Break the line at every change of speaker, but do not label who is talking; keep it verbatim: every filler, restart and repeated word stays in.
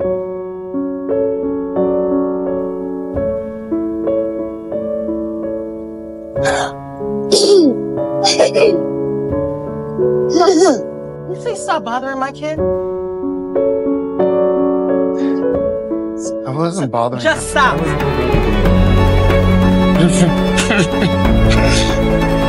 You say stop bothering my kid?
I wasn't bothering
Just
him.
stop.
I wasn't-